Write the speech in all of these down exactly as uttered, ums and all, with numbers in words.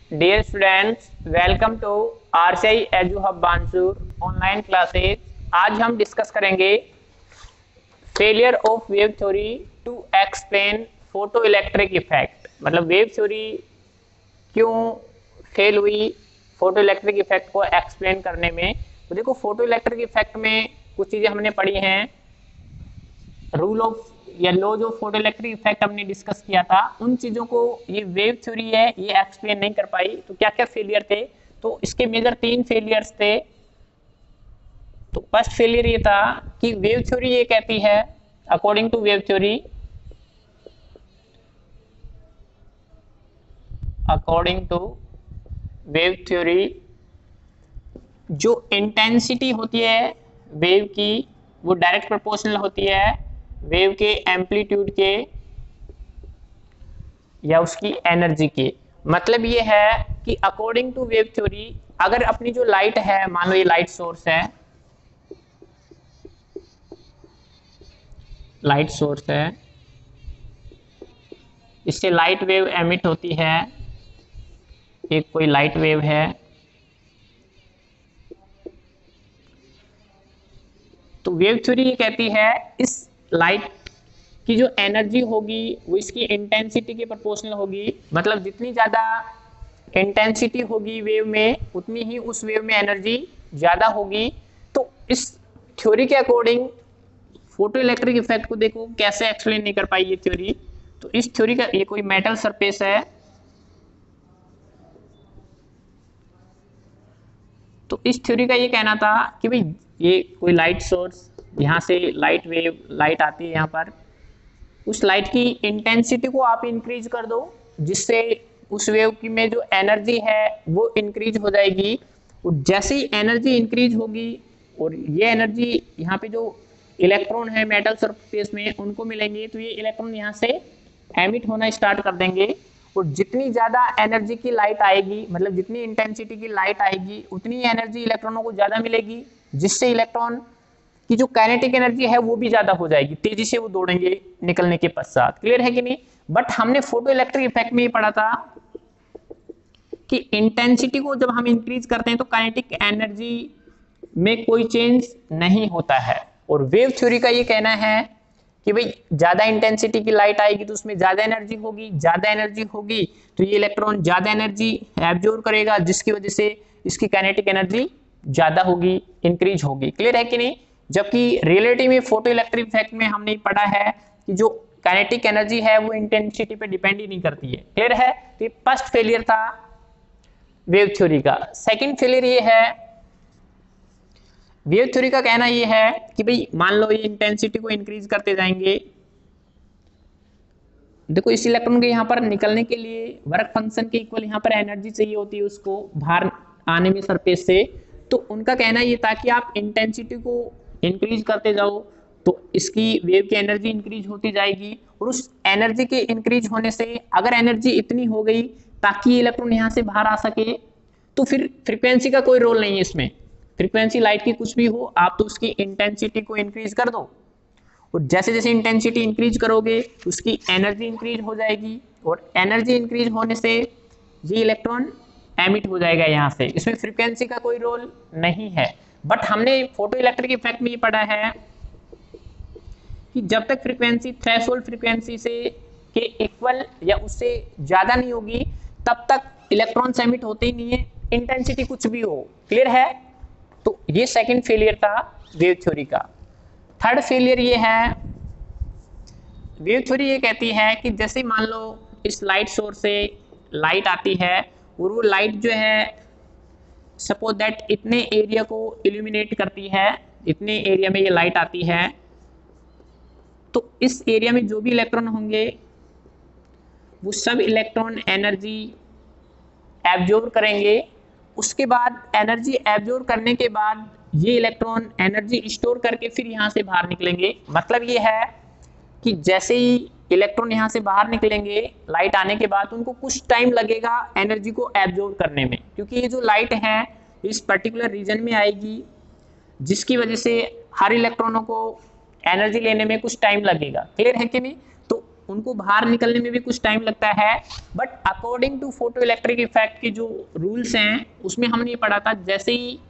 Dear students, welcome to R C I edu hub Bansur online classes. आज हम discuss करेंगे failure of wave theory to explain photoelectric effect. मतलब wave theory क्यों fail हुई photoelectric effect को explain करने में। तो देखो, फोटो इलेक्ट्रिक इफेक्ट में कुछ चीज़ें हमने पढ़ी हैं। रूल ऑफ या laws of photoelectric effect हमने डिस्कस किया था। उन चीज़ों को ये वेव थ्योरी है ये एक्सप्लेन नहीं कर पाई। तो क्या क्या फेलियर थे? तो इसके मेजर तीन फेलियर्स थे। तो फर्स्ट फेलियर ये था कि वेव थ्योरी ये कहती है, according to wave theory according to wave theory जो इंटेंसिटी होती है वेव की वो डायरेक्ट प्रोपोर्शनल होती है वेव के एम्पलीट्यूड के या उसकी एनर्जी के। मतलब ये है कि अकॉर्डिंग टू वेव थ्योरी अगर अपनी जो लाइट है, मान लो ये लाइट सोर्स है, लाइट सोर्स है, इससे लाइट वेव एमिट होती है, एक कोई लाइट वेव है, तो वेव थ्योरी ये कहती है इस लाइट की जो एनर्जी होगी वो इसकी इंटेंसिटी के प्रोपोर्शनल होगी। मतलब जितनी ज़्यादा इंटेंसिटी होगी वेव में उतनी ही उस वेव में एनर्जी ज़्यादा होगी। तो इस थ्योरी के अकॉर्डिंग फोटो इलेक्ट्रिक इफेक्ट को देखो कैसे एक्सप्लेन नहीं कर पाई ये थ्योरी। तो इस थ्योरी का ये कोई मेटल सरफेस है, तो इस थ्योरी का ये कहना था कि भाई ये कोई लाइट सोर्स, यहाँ से लाइट वेव लाइट आती है यहाँ पर, उस लाइट की इंटेंसिटी को आप इंक्रीज कर दो जिससे उस वेव की में जो एनर्जी है वो इंक्रीज हो जाएगी। और जैसे ही एनर्जी इंक्रीज होगी और ये एनर्जी यहाँ पे जो इलेक्ट्रॉन है मेटल सरफेस में उनको मिलेंगे, तो ये इलेक्ट्रॉन यहाँ से एमिट होना स्टार्ट कर देंगे। और जितनी ज़्यादा एनर्जी की लाइट आएगी, मतलब जितनी इंटेंसिटी की लाइट आएगी उतनी एनर्जी इलेक्ट्रॉनों को ज़्यादा मिलेगी, जिससे इलेक्ट्रॉन की जो काइनेटिक एनर्जी है वो भी ज़्यादा हो जाएगी, तेजी से वो दौड़ेंगे निकलने के पश्चात। क्लियर है कि नहीं? बट हमने फोटो इलेक्ट्रिक इफेक्ट में ये पढ़ा था कि इंटेंसिटी को जब हम इंक्रीज करते हैं तो काइनेटिक एनर्जी में कोई चेंज नहीं होता है। और वेव थ्योरी का ये कहना है कि भाई ज्यादा इंटेंसिटी की लाइट आएगी तो उसमें ज्यादा एनर्जी होगी, ज्यादा एनर्जी होगी तो ये इलेक्ट्रॉन ज्यादा एनर्जी एब्जॉर्ब करेगा, जिसकी वजह से इसकी काइनेटिक एनर्जी ज्यादा होगी, इंक्रीज होगी। क्लियर है कि नहीं? जबकि रियलिटी में फोटो इलेक्ट्रिक इफेक्ट में हमने पढ़ा है कि जो काइनेटिक एनर्जी है वो इंटेंसिटी पे डिपेंड ही नहीं करती है। क्लियर है? तो ये फर्स्ट फेलियर था वेव थ्योरी का। सेकंड फेलियर ये है, वेव थ्योरी का कहना ये है कि भाई मान लो ये इंटेंसिटी को इंक्रीज करते जाएंगे, देखो इस इलेक्ट्रॉन के यहाँ पर निकलने के लिए वर्क फंक्शन के इक्वल यहाँ पर एनर्जी चाहिए होती है उसको बाहर आने में सरफेस से। तो उनका कहना ये था कि आप इंटेंसिटी को इंक्रीज करते जाओ तो इसकी वेव की एनर्जी इंक्रीज होती जाएगी, और उस एनर्जी के इंक्रीज होने से अगर एनर्जी इतनी हो गई ताकि इलेक्ट्रॉन यहाँ से बाहर आ सके तो फिर फ्रीक्वेंसी का कोई रोल नहीं है इसमें। फ्रीक्वेंसी लाइट की कुछ भी हो, आप तो उसकी इंटेंसिटी को इंक्रीज कर दो, और जैसे जैसे इंटेंसिटी इंक्रीज करोगे उसकी एनर्जी इंक्रीज हो जाएगी, और एनर्जी इंक्रीज होने से ये इलेक्ट्रॉन एमिट हो जाएगा यहाँ से। इसमें फ्रीक्वेंसी का कोई रोल नहीं है। बट हमने फोटो इलेक्ट्रिक इफेक्ट में ये पढ़ा है कि जब तक फ्रीक्वेंसी थ्रेशोल्ड फ्रीक्वेंसी से के इक्वल या उससे ज्यादा नहीं होगी तब तक इलेक्ट्रॉन एमिट होते ही नहीं है, इंटेंसिटी कुछ भी हो। क्लियर है? तो ये सेकंड फेलियर था वेव थ्योरी का। थर्ड फेलियर ये है, वेव थ्योरी ये कहती है कि जैसे मान लो इस लाइट सोर्स से लाइट आती है और वो लाइट जो है सपोज दैट इतने एरिया को इल्यूमिनेट करती है, इतने एरिया में ये लाइट आती है, तो इस एरिया में जो भी इलेक्ट्रॉन होंगे वो सब इलेक्ट्रॉन एनर्जी एब्जॉर्ब करेंगे। उसके बाद एनर्जी एब्जॉर्ब करने के बाद ये इलेक्ट्रॉन एनर्जी स्टोर करके फिर यहाँ से बाहर निकलेंगे। मतलब ये है कि जैसे ही इलेक्ट्रॉन यहाँ से बाहर निकलेंगे लाइट आने के बाद उनको कुछ टाइम लगेगा एनर्जी को एब्जॉर्ब करने में, क्योंकि ये जो लाइट है इस पर्टिकुलर रीजन में आएगी जिसकी वजह से हर इलेक्ट्रॉनों को एनर्जी लेने में कुछ टाइम लगेगा। क्लियर है कि नहीं? तो उनको बाहर निकलने में भी कुछ टाइम लगता है, but according to photoelectric effect के जो रूल्स हैं उसमें हमने ये पढ़ा था, जैसे ही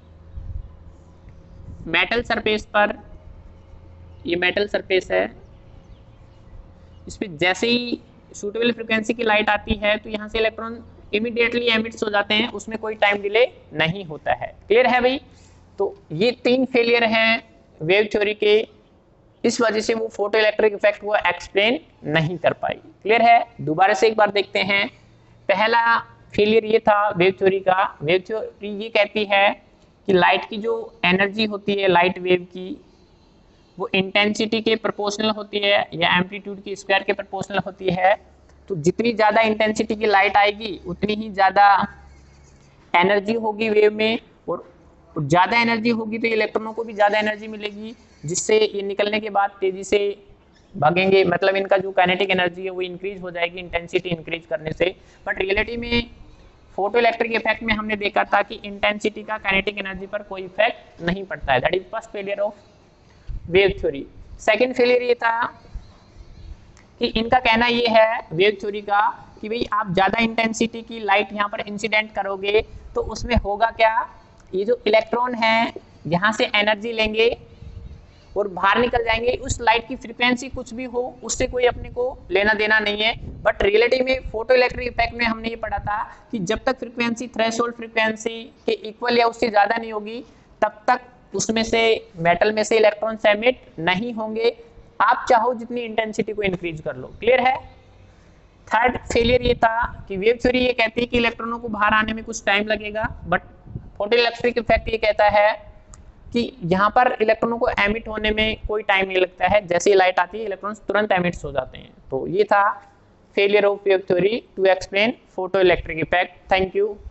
मेटल सरफेस पर, ये मेटल सरफेस है, इस पर जैसे ही सूटेबल फ्रीक्वेंसी की लाइट आती है तो यहाँ से इलेक्ट्रॉन इमीडिएटली एमिट्स हो जाते हैं, उसमें कोई टाइम डिले नहीं होता है। क्लियर है भाई? तो ये तीन फेलियर हैं वेव थ्योरी के, इस वजह से वो फोटो इलेक्ट्रिक इफेक्ट को एक्सप्लेन नहीं कर पाई। क्लियर है? दोबारा से एक बार देखते हैं। पहला फेलियर ये था वेव थ्योरी का, वेव थ्योरी ये कहती है कि लाइट की जो एनर्जी होती है लाइट वेव की, वो इंटेंसिटी के प्रोपोर्शनल होती है या एम्पलीट्यूड की स्क्वायर के प्रोपोर्शनल होती है। तो जितनी ज़्यादा इंटेंसिटी की लाइट आएगी उतनी ही ज़्यादा एनर्जी होगी वेव में, और ज़्यादा एनर्जी होगी तो इलेक्ट्रॉनों को भी ज़्यादा एनर्जी मिलेगी, जिससे ये निकलने के बाद तेज़ी से भागेंगे, मतलब इनका जो काइनेटिक एनर्जी है वो इंक्रीज हो जाएगी इंटेंसिटी इंक्रीज करने से। बट रियलिटी में फोटो इलेक्ट्रिक इफेक्ट में हमने देखा था कि इंटेंसिटी का काइनेटिक एनर्जी पर कोई इफेक्ट नहीं पड़ता है। That is first failure of wave theory. Second failure ये था कि इनका कहना ये है वेव थ्योरी का कि भाई आप ज़्यादा इंटेंसिटी की लाइट यहाँ पर इंसिडेंट करोगे तो उसमें होगा क्या, ये जो इलेक्ट्रॉन हैं यहाँ से एनर्जी लेंगे और बाहर निकल जाएंगे। उस लाइट की फ्रीक्वेंसी कुछ भी हो उससे कोई अपने को लेना देना नहीं है। बट रियलिटी में फोटो इलेक्ट्रिक इफेक्ट में हमने ये पढ़ा था कि जब तक फ्रीक्वेंसी थ्रेशोल्ड फ्रीक्वेंसी के इक्वल या उससे ज़्यादा नहीं होगी तब तक उसमें से मेटल में से इलेक्ट्रॉन्स एमिट नहीं होंगे, आप चाहो जितनी इंटेंसिटी को इंक्रीज कर लो। क्लियर है? थर्ड फेलियर ये था कि वेव थ्योरी ये कहती है कि इलेक्ट्रॉनों को बाहर आने में कुछ टाइम लगेगा, बट फोटो इलेक्ट्रिक इफेक्ट ये कहता है कि यहाँ पर इलेक्ट्रॉनों को एमिट होने में कोई टाइम नहीं लगता है, जैसे ही लाइट आती है इलेक्ट्रॉन्स तुरंत एमिट्स हो जाते हैं। तो ये था failure of wave theory to explain photoelectric effect. Thank you.